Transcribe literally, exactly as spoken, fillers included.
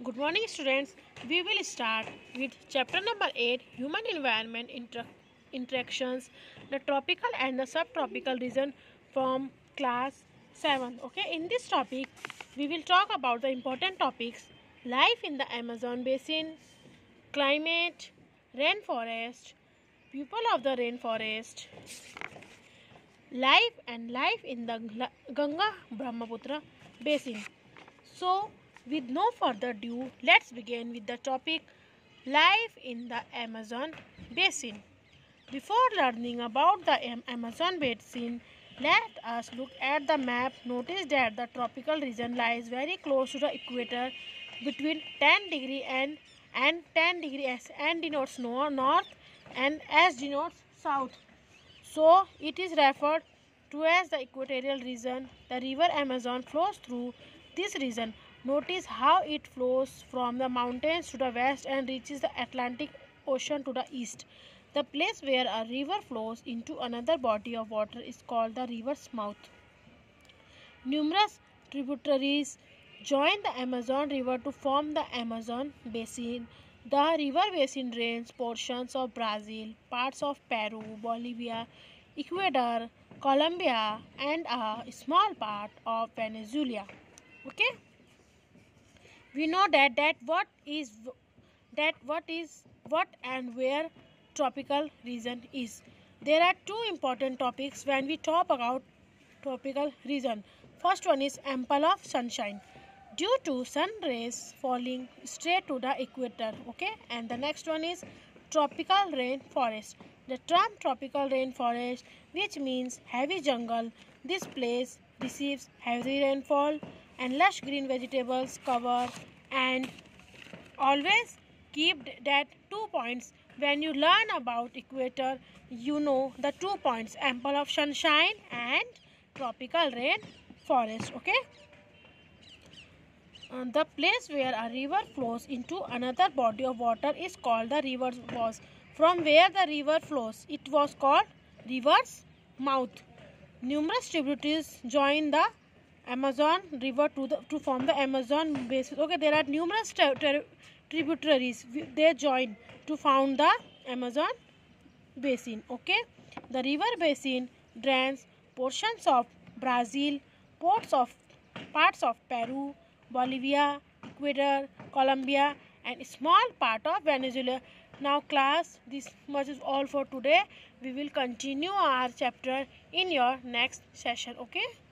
Good morning, students. We will start with chapter number eight, Human Environment Inter- Interactions, the tropical and the subtropical region from class seven. Okay, in this topic, we will talk about the important topics: life in the Amazon basin, climate, rainforest, people of the rainforest, life and life in the Ganga Brahmaputra basin. So, with no further ado, let's begin with the topic life in the Amazon basin. Before learning about the Amazon basin, let us look at the map. Notice that the tropical region lies very close to the equator between ten degree and and ten degree S and denotes north and S denotes south. So it is referred to as the equatorial region. The river Amazon flows through this region. Notice how it flows from the mountains to the west and reaches the Atlantic Ocean to the east. The place where a river flows into another body of water is called the river's mouth. Numerous tributaries join the Amazon River to form the Amazon basin. The river basin drains portions of Brazil, parts of Peru, Bolivia, Ecuador, Colombia, and a small part of Venezuela. Okay, we know that that what is that what is what and where tropical region is. There are two important topics when we talk about tropical region. First one is ample of sunshine due to sun rays falling straight to the equator. Okay, and the next one is tropical rainforest. The term tropical rainforest, which means heavy jungle, this place receives heavy rainfall and lush green vegetables cover. And always keep that two points. When you learn about equator, you know the two points: ample of sunshine and tropical rainforest. Okay. Uh, the place where a river flows into another body of water is called the river's was. From where the river flows, it was called river's mouth. Numerous tributaries join the Amazon River to the to form the Amazon basin. Okay, there are numerous tributaries. They join to found the Amazon basin. Okay, the river basin drains portions of Brazil, ports of parts of Peru, Bolivia, Ecuador, Colombia, and a small part of Venezuela. Now class, this much is all for today. We will continue our chapter in your next session. Okay.